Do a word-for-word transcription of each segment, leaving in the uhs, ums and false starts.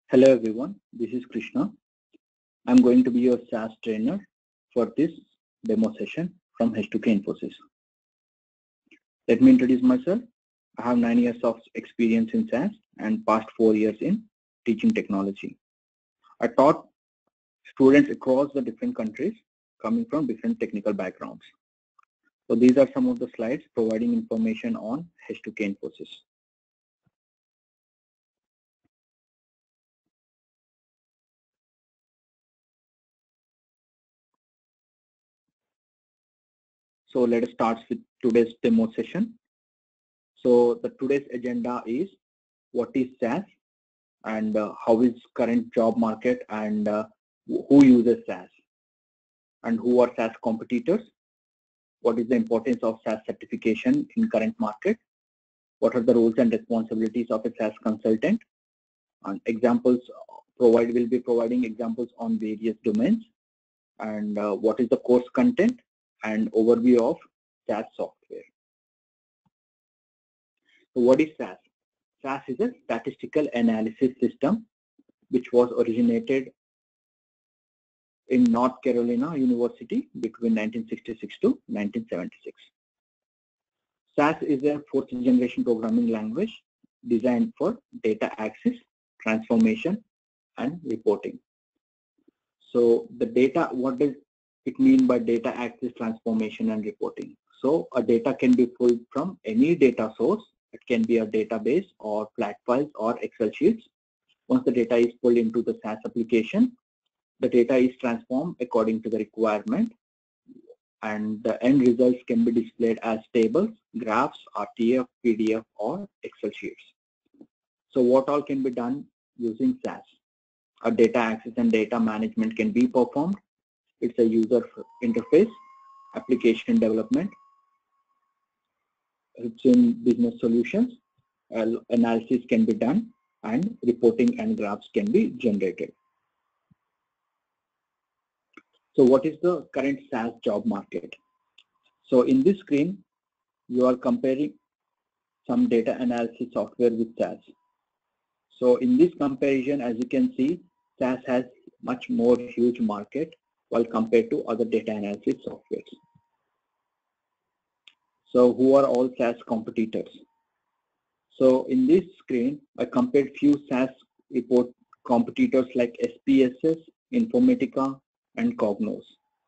Hello everyone, this is Krishna. I'm going to be your S A S trainer for this demo session from H two K Infosys. Let me introduce myself. I have nine years of experience in S A S and past four years in teaching technology. I taught students across the different countries coming from different technical backgrounds. So these are some of the slides providing information on H two K Infosys. So let us start with today's demo session. So the today's agenda is what is S A S and uh, how is current job market and uh, who uses S A S and who are S A S competitors. What is the importance of S A S certification in current market? What are the roles and responsibilities of a S A S consultant? And examples provide will be providing examples on various domains and uh, what is the course content and overview of S A S software. So what is S A S? S A S is a statistical analysis system which was originated in North Carolina University between nineteen sixty-six to nineteen seventy-six. S A S is a fourth generation programming language designed for data access, transformation, and reporting. So the data, what does it mean by data access, transformation, and reporting? So a data can be pulled from any data source. It can be a database or flat files or Excel sheets. Once the data is pulled into the S A S application, the data is transformed according to the requirement, and the end results can be displayed as tables, graphs, R T F, P D F, or Excel sheets. So what all can be done using S A S? A data access and data management can be performed. It's a user interface, application development, it's in business solutions, analysis can be done, and reporting and graphs can be generated. So what is the current S A S job market? So in this screen, you are comparing some data analysis software with S A S. So in this comparison, as you can see, S A S has much more huge market while compared to other data analysis softwares. So who are all S A S competitors? So in this screen, I compared few S A S report competitors like S P S S, Informatica, and Cognos.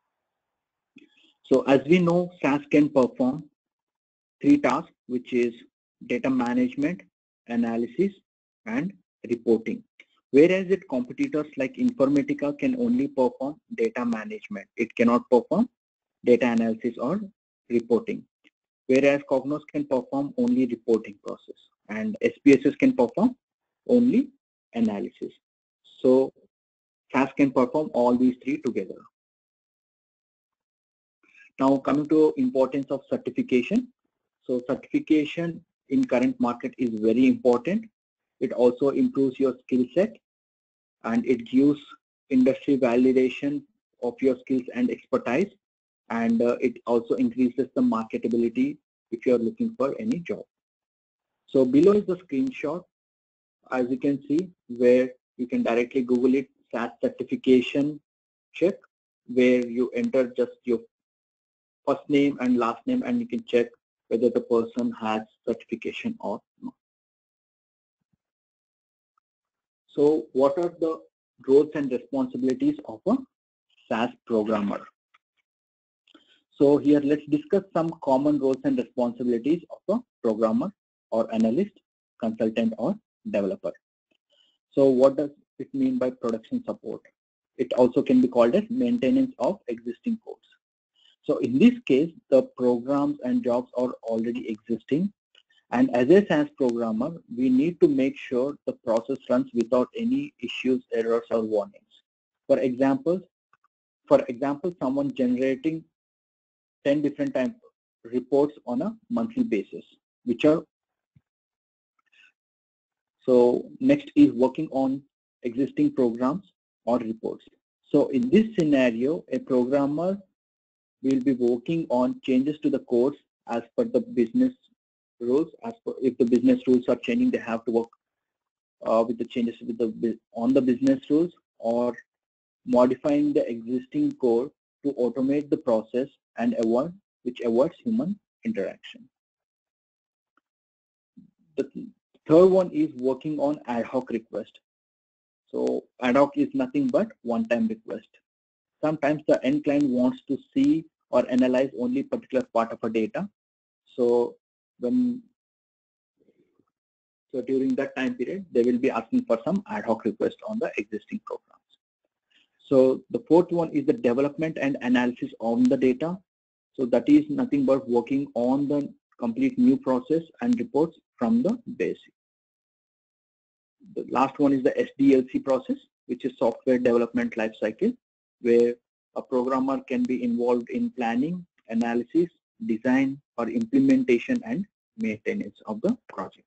So as we know, S A S can perform three tasks, which is data management, analysis, and reporting. Whereas it competitors like Informatica can only perform data management. It cannot perform data analysis or reporting. Whereas Cognos can perform only reporting process and S P S S can perform only analysis. So S A S can perform all these three together. Now coming to importance of certification. So certification in current market is very important. It also improves your skill set and it gives industry validation of your skills and expertise, and uh, it also increases the marketability if you are looking for any job. So below is the screenshot, as you can see, where you can directly Google it, S A S certification check, where you enter just your first name and last name and you can check whether the person has certification or not. So what are the roles and responsibilities of a S A S programmer? So here let's discuss some common roles and responsibilities of a programmer or analyst, consultant, or developer. So what does it mean by production support? It also can be called as maintenance of existing codes. So in this case, the programs and jobs are already existing, and as a S A S programmer, we need to make sure the process runs without any issues, errors, or warnings. For example, for example, someone generating ten different type reports on a monthly basis, which are so next is working on existing programs or reports. So in this scenario, a programmer will be working on changes to the codes as per the business rules. As per if the business rules are changing, they have to work uh, with the changes with the on the business rules, or modifying the existing code to automate the process and avoid which avoids human interaction. The third one is working on ad hoc request. So ad hoc is nothing but one-time request. Sometimes the end client wants to see or analyze only particular part of a data. So when so during that time period, they will be asking for some ad hoc request on the existing programs. So the fourth one is the development and analysis on the data. So that is nothing but working on the complete new process and reports from the basic. The last one is the S D L C process, which is software development lifecycle, where a programmer can be involved in planning, analysis, design, or implementation and maintenance of the project.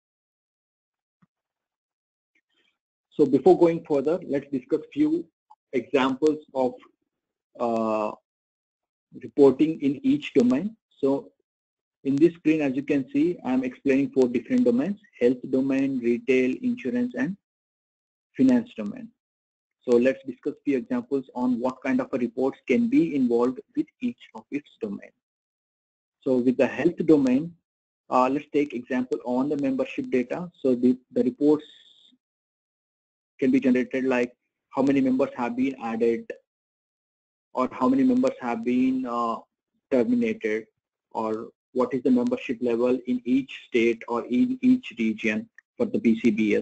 So before going further, let's discuss few examples of uh, reporting in each domain. So in this screen, as you can see, I'm explaining four different domains: health domain, retail, insurance, and finance domain. So let's discuss few examples on what kind of a reports can be involved with each of its domain. So with the health domain, uh, let's take example on the membership data. So the, the reports can be generated like how many members have been added, or how many members have been uh, terminated, or what is the membership level in each state or in each region for the B C B S,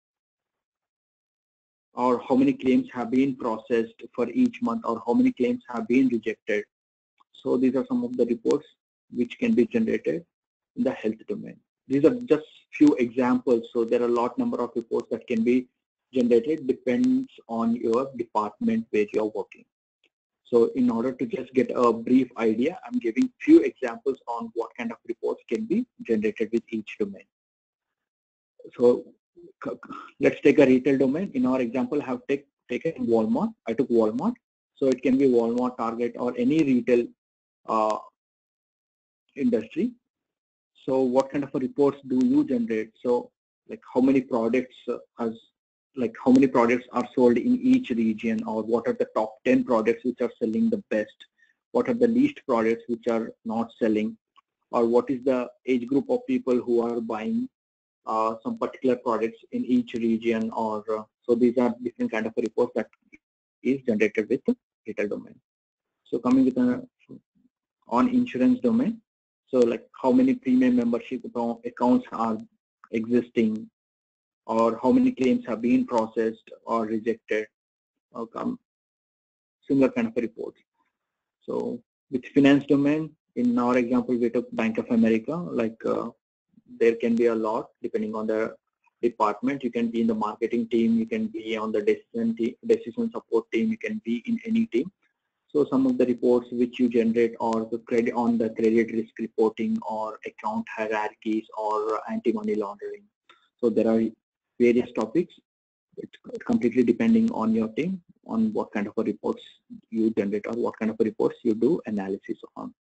or how many claims have been processed for each month, or how many claims have been rejected. So these are some of the reports which can be generated in the health domain. These are just few examples. So there are a lot number of reports that can be generated, depends on your department where you are working. So in order to just get a brief idea, I'm giving few examples on what kind of reports can be generated with each domain. So let's take a retail domain. In our example, I have take, taken Walmart. I took Walmart. So it can be Walmart, Target, or any retail uh, industry. So what kind of a reports do you generate? So like how many products uh, as like how many products are sold in each region, or what are the top ten products which are selling the best? What are the least products which are not selling? Or what is the age group of people who are buying uh, some particular products in each region? Or uh, so these are different kind of reports that is generated with the retail domain. So coming with a on insurance domain, so like how many premium membership accounts are existing, or how many claims have been processed or rejected, or come similar kind of reports. So with finance domain, in our example, we took Bank of America. Like uh, there can be a lot depending on the department. You can be in the marketing team, you can be on the decision team, decision support team, you can be in any team. So some of the reports which you generate are the credit on the credit risk reporting, or account hierarchies, or anti-money laundering. So there are various topics. It's completely depending on your team, on what kind of a reports you generate or what kind of a reports you do analysis on.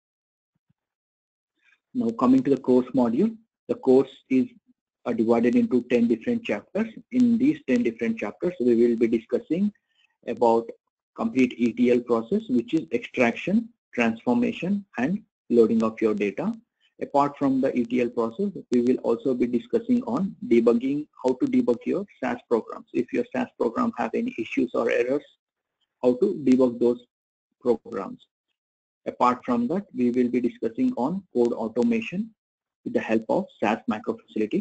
Now coming to the course module, the course is uh, divided into ten different chapters. In these ten different chapters, we will be discussing about complete E T L process, which is extraction, transformation, and loading of your data. Apart from the E T L process, we will also be discussing on debugging, how to debug your S A S programs. If your S A S program have any issues or errors, how to debug those programs. Apart from that, we will be discussing on code automation with the help of S A S macro facility.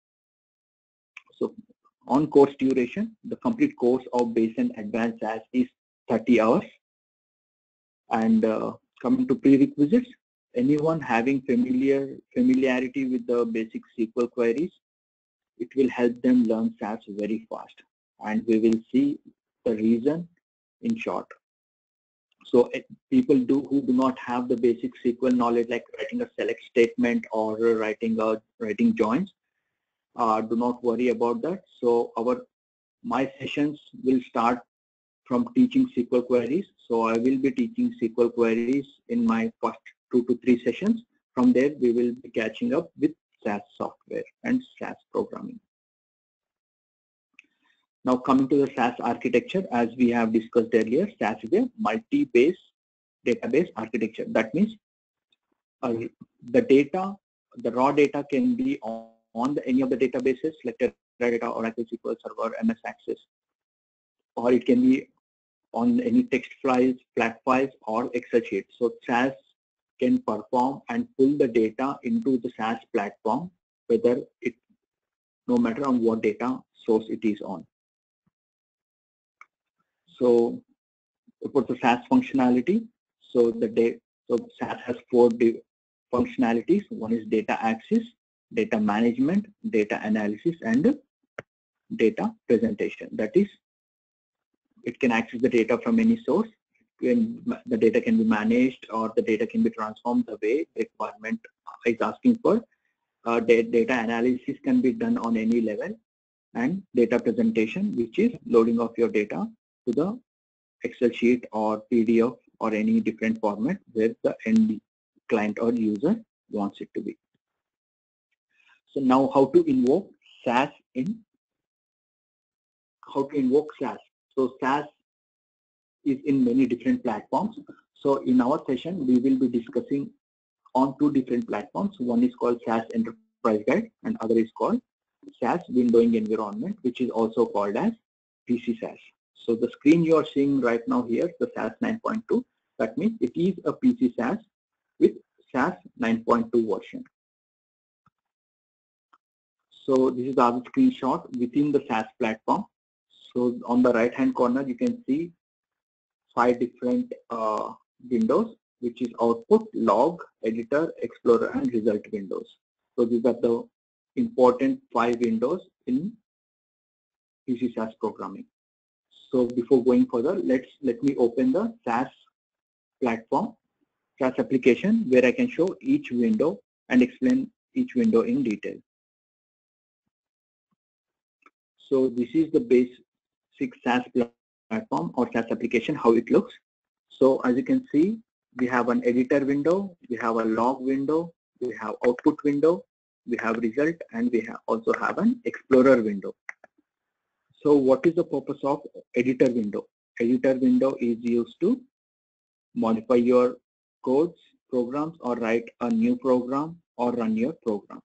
So on course duration, the complete course of base and advanced S A S is thirty hours. And uh, coming to prerequisites, anyone having familiar familiarity with the basic S Q L queries, it will help them learn S A S very fast. And we will see the reason in short. So uh, people do who do not have the basic S Q L knowledge, like writing a select statement or writing a writing joins, uh, do not worry about that. So our my sessions will start from teaching S Q L queries. So I will be teaching S Q L queries in my first two to three sessions. From there, we will be catching up with S A S software and S A S programming. Now coming to the S A S architecture, as we have discussed earlier, S A S is a multi-base database architecture. That means uh, the data, the raw data can be on the, any of the databases like Teradata, Oracle S Q L Server, M S Access, or it can be on any text files, flat files, or Excel sheets. So S A S can perform and pull the data into the S A S platform, whether it, no matter on what data source it is on. So for the S A S functionality, so the day, so S A S has four functionalities. One is data access, data management, data analysis, and data presentation. That is, it can access the data from any source. When the data can be managed or the data can be transformed the way the requirement is asking for. Uh, data analysis can be done on any level, and data presentation, which is loading of your data to the Excel sheet or P D F or any different format where the end client or user wants it to be. So now how to invoke S A S in, how to invoke S A S. So S A S is in many different platforms. So in our session, we will be discussing on two different platforms. One is called S A S Enterprise Guide and other is called S A S Windowing Environment, which is also called as P C S A S. So the screen you are seeing right now here, the S A S nine point two, that means it is a P C S A S with S A S nine point two version. So this is the other screenshot within the S A S platform. So on the right hand corner, you can see five different uh, windows, which is output, log, editor, explorer, and result windows. So these are the important five windows in P C S A S programming. So before going further, let's let me open the S A S platform, S A S application, where I can show each window and explain each window in detail. So this is the basic S A S platform or S A S application, how it looks. So as you can see, we have an editor window, we have a log window, we have output window, we have result, and we have also have an explorer window. So what is the purpose of editor window? Editor window is used to modify your codes, programs, or write a new program or run your program.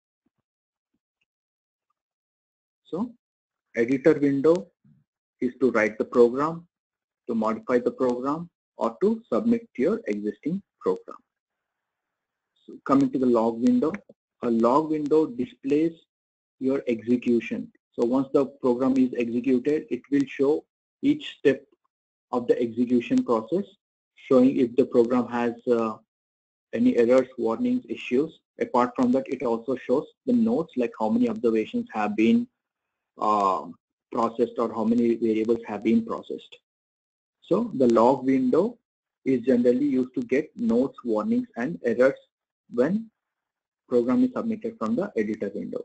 So editor window is to write the program, to modify the program, or to submit your existing program. So coming to the log window, a log window displays your execution. So once the program is executed, it will show each step of the execution process, showing if the program has uh, any errors, warnings, issues. Apart from that, it also shows the notes, like how many observations have been uh, processed or how many variables have been processed. So the log window is generally used to get notes, warnings, and errors when program is submitted from the editor window.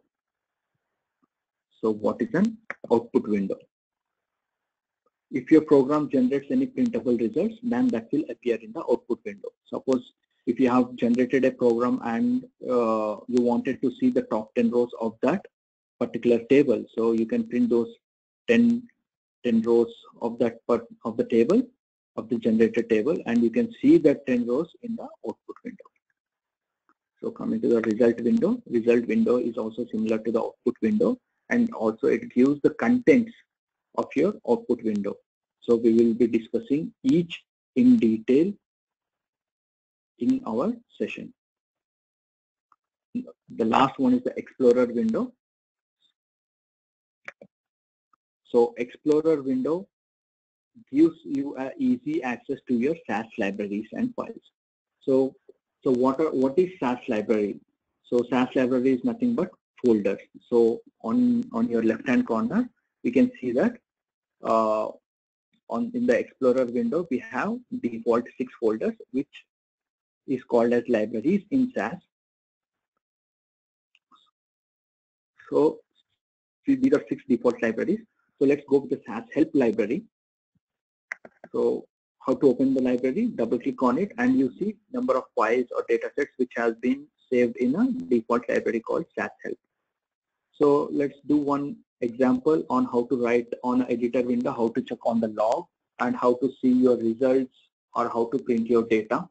So what is an output window? If your program generates any printable results, then that will appear in the output window. Suppose if you have generated a program and uh, you wanted to see the top ten rows of that particular table, so you can print those ten, ten rows of that part of the table, of the generated table, and you can see that ten rows in the output window. So coming to the result window, result window is also similar to the output window, and also it gives the contents of your output window. So we will be discussing each in detail in our session. The last one is the Explorer window. So Explorer window gives you a easy access to your S A S libraries and files. So, so what are what is S A S library? So S A S library is nothing but folders. So on on your left hand corner, we can see that uh, on in the Explorer window we have default six folders, which is called as libraries in S A S. So these are six default libraries. So let's go with the S A S help library. So how to open the library? Double click on it and you see number of files or data sets which has been saved in a default library called S A S help. So let's do one example on how to write on an editor window, how to check on the log and how to see your results or how to print your data.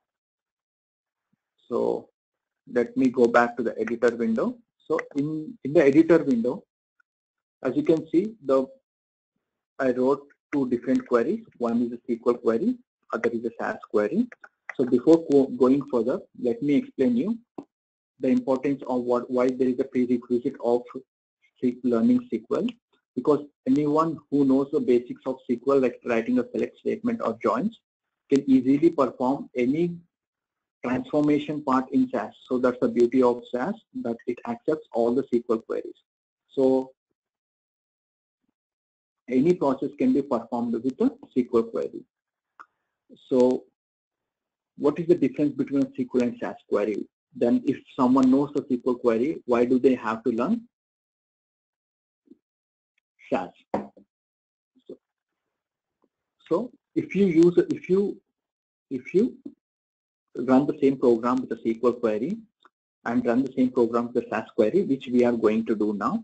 So let me go back to the editor window. So in, in the editor window, as you can see, the I wrote two different queries. One is a S Q L query, other is a S A S query. So before go, going further, let me explain you the importance of what why there is a prerequisite of learning S Q L. Because anyone who knows the basics of S Q L, like writing a select statement or joins, can easily perform any transformation part in S A S. So that's the beauty of S A S, that it accepts all the S Q L queries. So any process can be performed with a S Q L query. So what is the difference between a S Q L and S A S query? Then if someone knows the S Q L query, why do they have to learn S A S? So, so if you use, if you, if you run the same program with a S Q L query and run the same program with the S A S query, which we are going to do now,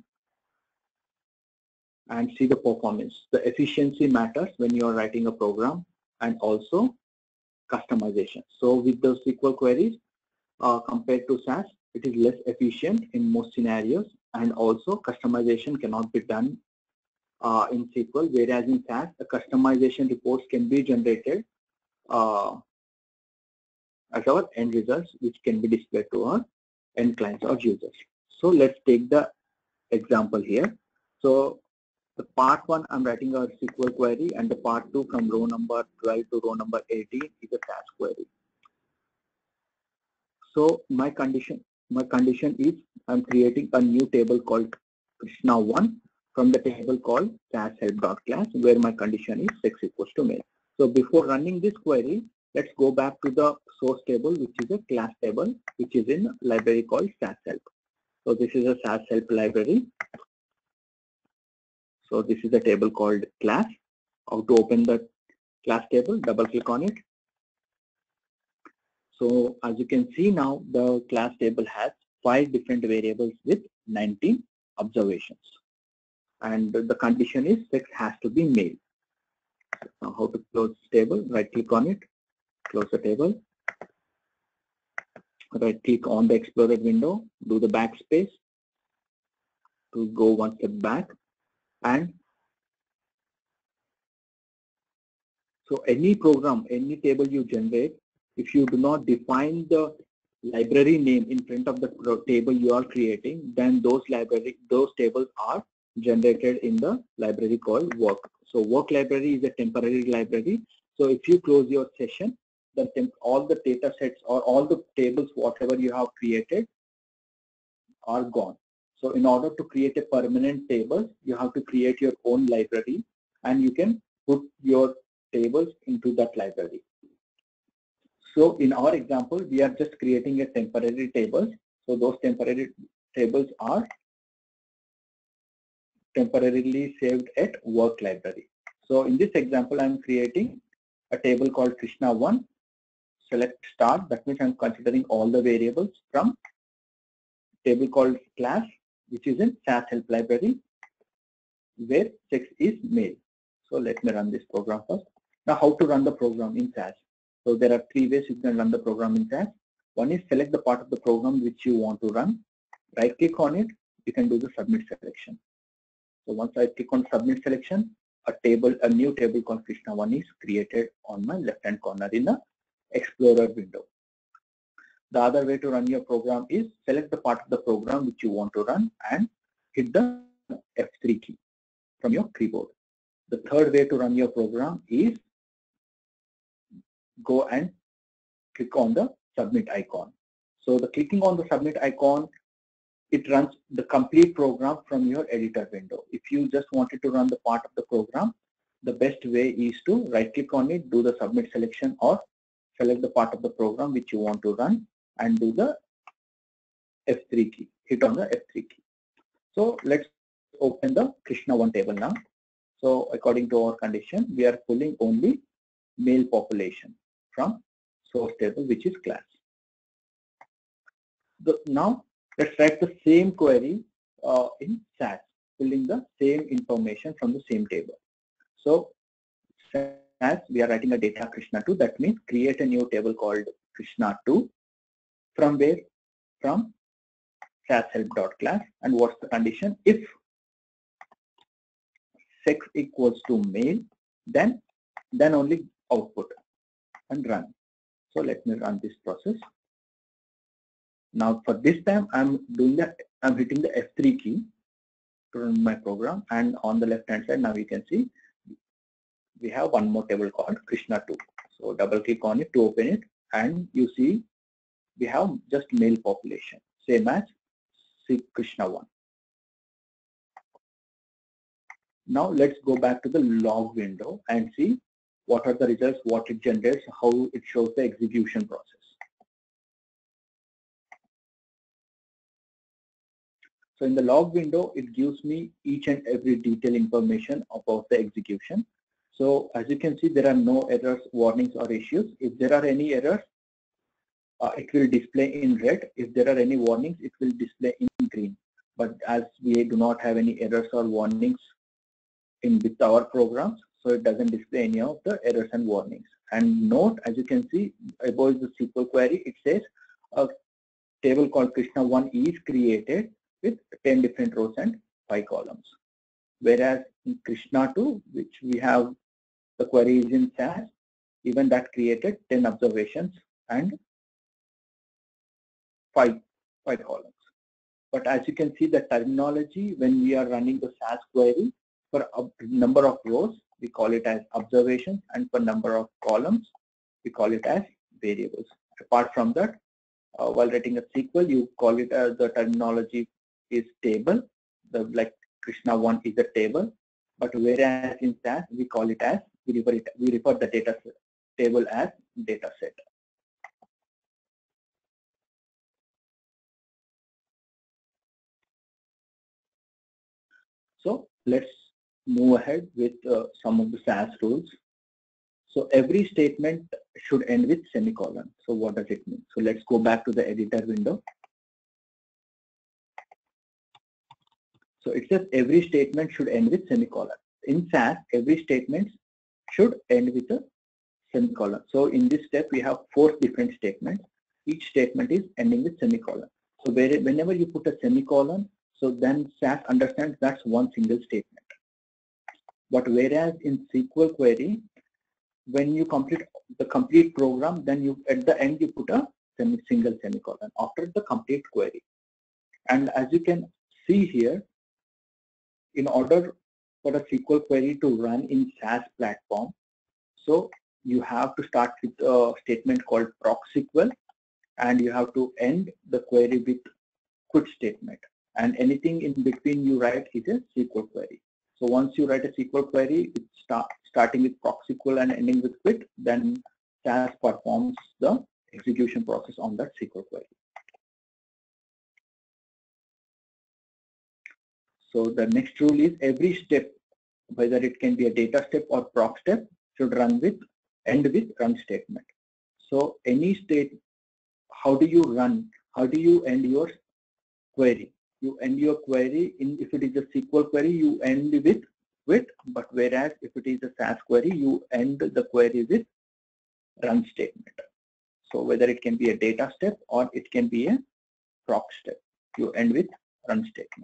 and see the performance. The efficiency matters when you are writing a program, and also customization. So with the S Q L queries uh, compared to S A S, it is less efficient in most scenarios, and also customization cannot be done uh, in S Q L, whereas in S A S, the customization reports can be generated uh, as our end results, which can be displayed to our end clients or users. So let's take the example here. So the part one, I'm writing a S Q L query, and the part two from row number twelve to row number eighteen is a S A S query. So my condition, my condition is I'm creating a new table called Krishna one from the table called S A S help.class, where my condition is sex equals to male. So before running this query, let's go back to the source table, which is a class table, which is in a library called S A S help. So this is a S A S help library. So this is a table called class. How to open the class table? Double click on it. So as you can see now, the class table has five different variables with nineteen observations. And the condition is sex has to be male. Now how to close this table? Right click on it, close the table. Right click on the Explorer window, do the backspace to go one step back. And so any program, any table you generate, if you do not define the library name in front of the table you are creating, then those library, those tables are generated in the library called work. So work library is a temporary library. So if you close your session, the all the data sets or all the tables, whatever you have created, are gone. So in order to create a permanent table, you have to create your own library, and you can put your tables into that library. So in our example, we are just creating a temporary table. So those temporary tables are temporarily saved at work library. So in this example, I'm creating a table called Krishna one. Select start. That means I'm considering all the variables from table called class, which is in S A S help library, where sex is male. So let me run this program first. Now how to run the program in S A S? So there are three ways you can run the program in S A S. One is select the part of the program which you want to run. Right click on it. You can do the submit selection. So once I click on submit selection, a table, a new table called Krishna one is created on my left hand corner in the Explorer window. The other way to run your program is select the part of the program which you want to run and hit the F three key from your keyboard. The third way to run your program is go and click on the submit icon. So the clicking on the submit icon, it runs the complete program from your editor window. If you just wanted to run the part of the program, the best way is to right click on it, do the submit selection, or select the part of the program which you want to run and do the F three key, hit on the F three key. So let's open the Krishna one table now. So according to our condition, we are pulling only male population from source table, which is class. The, now let's write the same query uh, in S A S. pulling the same information from the same table. So as we are writing a data Krishna two, that means create a new table called Krishna two. From where? From S A S help.class. And what's the condition? If sex equals to male, then then only output and run. So let me run this process. Now for this time I'm doing that, I'm hitting the F three key to run my program, and on the left hand side now you can see we have one more table called Krishna two. So double click on it to open it, and you see we have just male population, same as Krishna one. Now let's go back to the log window and see what are the results, what it generates, how it shows the execution process. So in the log window, it gives me each and every detail information about the execution. So as you can see, there are no errors, warnings, or issues. If there are any errors, uh, it will display in red. If there are any warnings, it will display in green. But as we do not have any errors or warnings in with our programs, so it doesn't display any of the errors and warnings. And note, as you can see above the S Q L query, it says a table called Krishna one is created with ten different rows and five columns. Whereas in Krishna two, which we have the query is in S A S, even that created ten observations and five, five columns. But as you can see, the terminology when we are running the S A S query, for a number of rows, we call it as observations, and for number of columns, we call it as variables. Apart from that, uh, while writing a S Q L, you call it as the terminology is table. The like Krishna one is a table, but whereas in S A S, we call it as we refer it we refer the data set, table as data set. So let's move ahead with uh, some of the S A S rules. So every statement should end with semicolon. So what does it mean? So let's go back to the editor window. So it says every statement should end with semicolon. In S A S, every statement should end with a semicolon. So in this step, we have four different statements. Each statement is ending with semicolon. So where, whenever you put a semicolon, so then S A S understands that's one single statement. But whereas in S Q L query, when you complete the complete program, then you at the end you put a semi single semicolon after the complete query. And as you can see here, in order for a S Q L query to run in S A S platform, so you have to start with a statement called proc S Q L, and you have to end the query with quit statement. And anything in between you write is a S Q L query. So once you write a S Q L query, it start, starting with proc S Q L and ending with quit, then S A S performs the execution process on that S Q L query. So the next rule is every step, whether it can be a data step or proc step, should run with end with run statement. So any state, how do you run? How do you end your query? You end your query in, if it is a S Q L query, you end with quit, but whereas if it is a S A S query, you end the query with run statement. So whether it can be a data step or it can be a proc step, you end with run statement.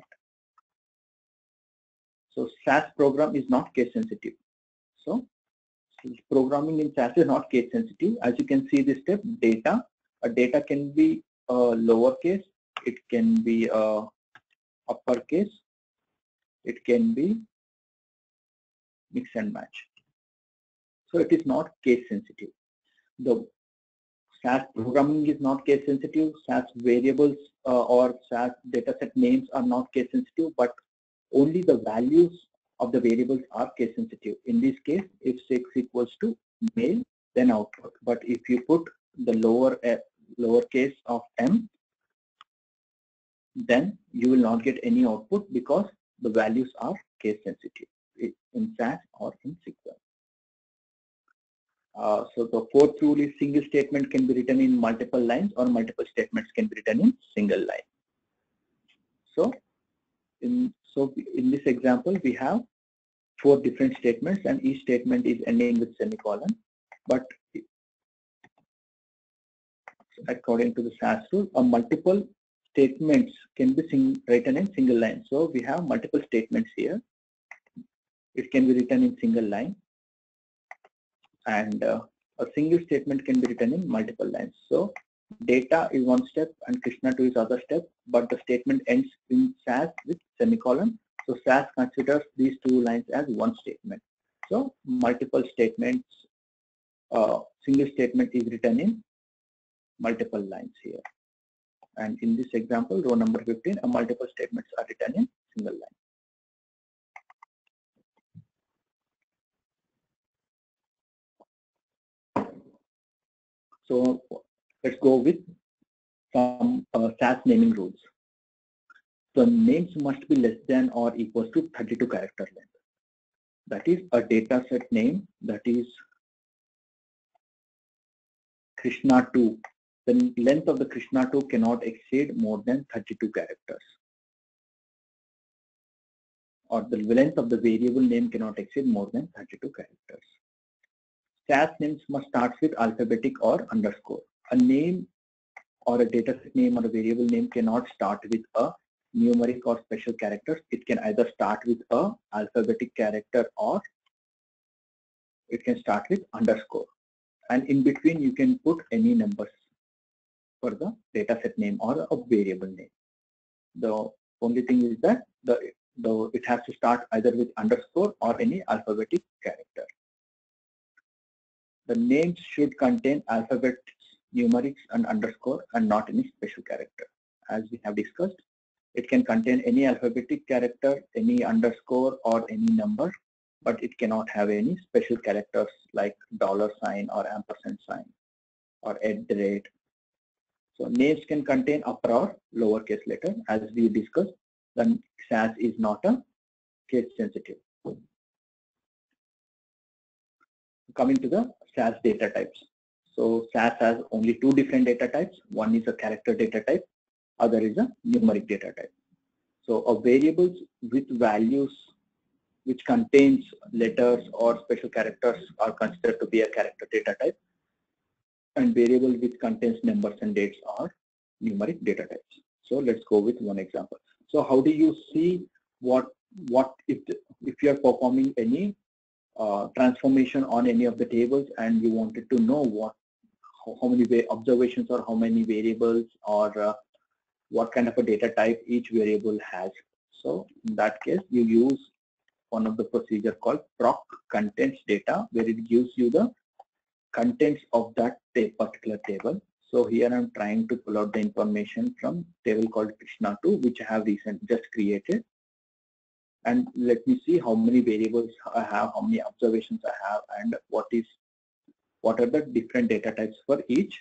So S A S program is not case sensitive. So programming in S A S is not case sensitive. As you can see this step, data, a data can be a lowercase, it can be a uppercase, it can be mix and match. So it is not case sensitive. The S A S programming is not case sensitive. S A S variables uh, or S A S dataset names are not case sensitive, but only the values of the variables are case sensitive. In this case, if sex equals to male, then output. But if you put the lower uh, lowercase of m, then you will not get any output because the values are case sensitive in S A S or in S Q L. Uh, so the fourth rule is single statement can be written in multiple lines or multiple statements can be written in single line. So in So in this example, we have four different statements, and each statement is ending with semicolon. But according to the S A S rule, a multiple statements can be sing written in single line. So we have multiple statements here. It can be written in single line, and uh, a single statement can be written in multiple lines. So data is one step and Krishna two is other step, but the statement ends in S A S with semicolon. So S A S considers these two lines as one statement. So multiple statements, uh, single statement is written in multiple lines here. And in this example, row number fifteen, a multiple statements are written in single line. So let's go with some uh, S A S naming rules. So names must be less than or equals to thirty-two character length. That is a data set name, that is Krishna two. The length of the Krishna two cannot exceed more than thirty-two characters. Or the length of the variable name cannot exceed more than thirty-two characters. S A S names must start with alphabetic or underscore. A name or a data set name or a variable name cannot start with a numeric or special characters. It can either start with a alphabetic character or it can start with underscore. And in between you can put any numbers for the data set name or a variable name. The only thing is that the, the it has to start either with underscore or any alphabetic character. The names should contain alphabets, numerics and underscore and not any special character. As we have discussed, it can contain any alphabetic character, any underscore or any number, but it cannot have any special characters like dollar sign or ampersand sign or at the rate. So names can contain upper or lowercase letter. As we discussed, then S A S is not a case sensitive. Coming to the S A S data types. So S A S has only two different data types. One is a character data type, other is a numeric data type. So a variables with values which contains letters or special characters are considered to be a character data type, and variable which contains numbers and dates are numeric data types. So let's go with one example. So how do you see what what if the, if you are performing any uh, transformation on any of the tables and you wanted to know what how, how many observations or how many variables or uh, what kind of a data type each variable has. So in that case you use one of the procedure called proc contents data, where it gives you the contents of that particular table. So here I'm trying to pull out the information from table called Krishna two, which I have recently just created. And let me see how many variables I have, how many observations I have, and what is what are the different data types for each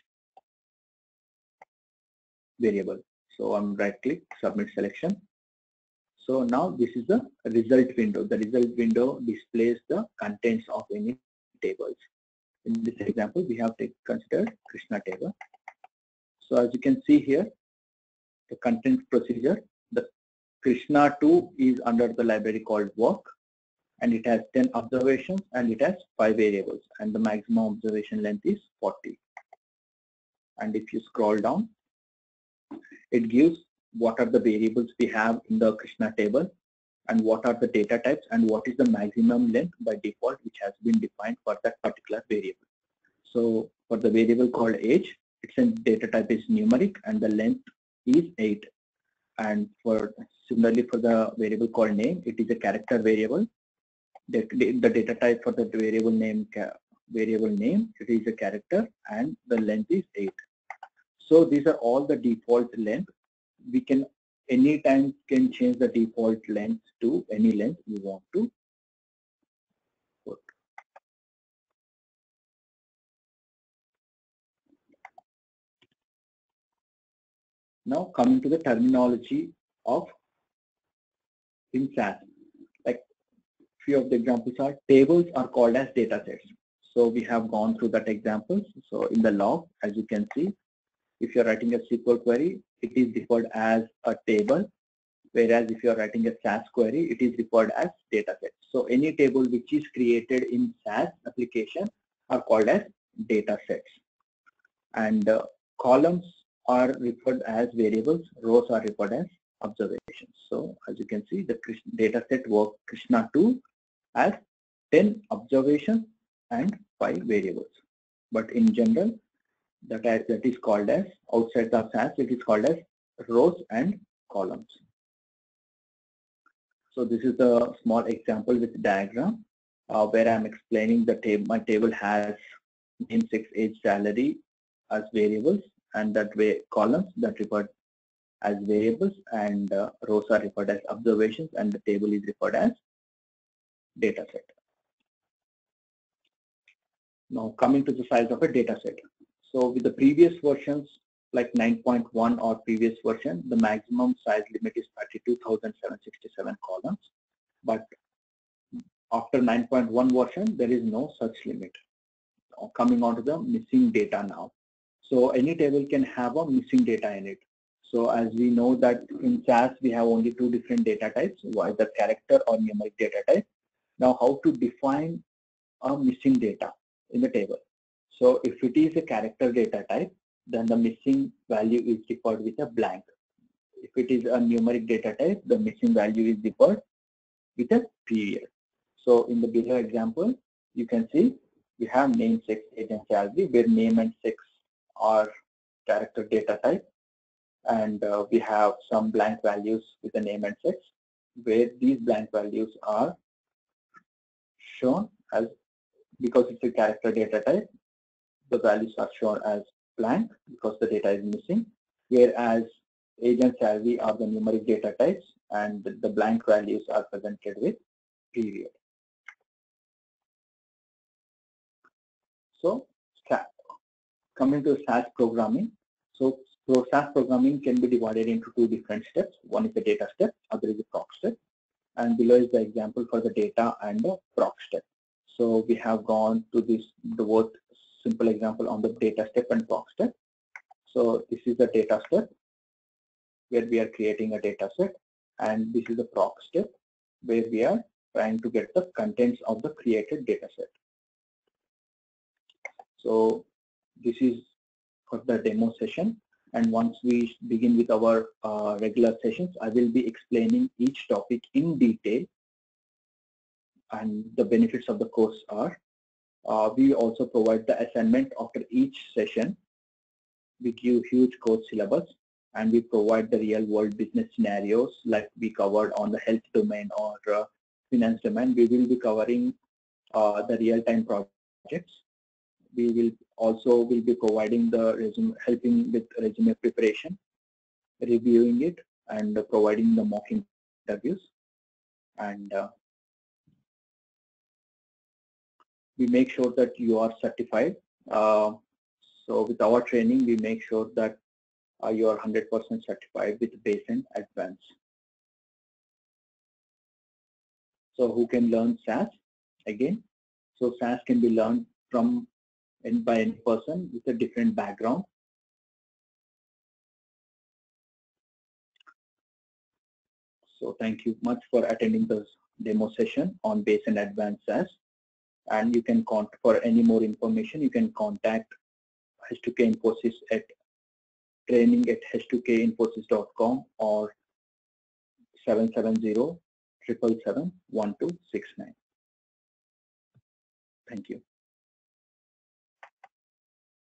variable. So I'm right click, submit selection. So now this is the result window. The result window displays the contents of any tables. In this example, we have to consider Krishna table. So as you can see here, the content procedure, the Krishna two is under the library called work, and it has ten observations and it has five variables, and the maximum observation length is forty. And if you scroll down, it gives what are the variables we have in the Krishna table and what are the data types and what is the maximum length by default which has been defined for that particular variable. So for the variable called age, its data type is numeric and the length is eight. And for similarly for the variable called name, it is a character variable. The, the data type for the variable name variable name, it is a character and the length is eight. So these are all the default length. We can anytime can change the default length to any length we want to put. Now coming to the terminology of in S A S, like few of the examples are tables are called as data sets. So we have gone through that examples. So in the log, as you can see, if you're writing a S Q L query, it is default as a table Whereas if you are writing a S A S query, it is referred as dataset. So any table which is created in S A S application are called as datasets. And uh, columns are referred as variables, rows are referred as observations. So as you can see, the dataset work Krishna two has ten observations and five variables. But in general, that, that is called as, outside the S A S, it is called as rows and columns. So this is a small example with diagram uh, where I'm explaining the table. My table has name, sex, age, salary as variables, and that way columns that referred as variables, and uh, rows are referred as observations, and the table is referred as dataset. Now coming to the size of a dataset. So with the previous versions like nine point one or previous version, the maximum size limit is thirty-two thousand seven hundred sixty-seven columns. But after nine point one version, there is no such limit. Now, coming on to the missing data now. So any table can have a missing data in it. So as we know that in S A S, we have only two different data types, either character or numeric data type. Now how to define a missing data in the table? So if it is a character data type, then the missing value is deferred with a blank. If it is a numeric data type, the missing value is deferred with a period. So in the below example, you can see we have name, sex, age, and salary, where name and sex are character data type, and uh, we have some blank values with the name and sex, where these blank values are shown as, because it's a character data type, the values are shown as blank because the data is missing, whereas age and salary are the numeric data types, and the blank values are presented with period. So coming to S A S programming, so, so S A S programming can be divided into two different steps. One is the data step, other is the proc step, and below is the example for the data and the proc step. So we have gone to this the word simple example on the data step and proc step. So this is the data step where we are creating a data set, and this is the proc step where we are trying to get the contents of the created data set. So this is for the demo session, and once we begin with our uh, regular sessions, I will be explaining each topic in detail, and the benefits of the course are uh, we also provide the assignment after each session. We give huge course syllabus, and we provide the real world business scenarios like we covered on the health domain or uh, finance domain. We will be covering uh, the real-time projects. We will also will be providing the resume, helping with resume preparation, reviewing it, and uh, providing the mock interviews. And uh, we make sure that you are certified. Uh, so with our training, we make sure that uh, you are one hundred percent certified with base and advanced. So who can learn S A S? Again, so S A S can be learned from and by any person with a different background. So thank you much for attending this demo session on base and advanced S A S. And you can contact for any more information. You can contact H two K Infosys at training at H two K infosys dot com or seven seven zero, seven seven seven, one two six nine. Thank you.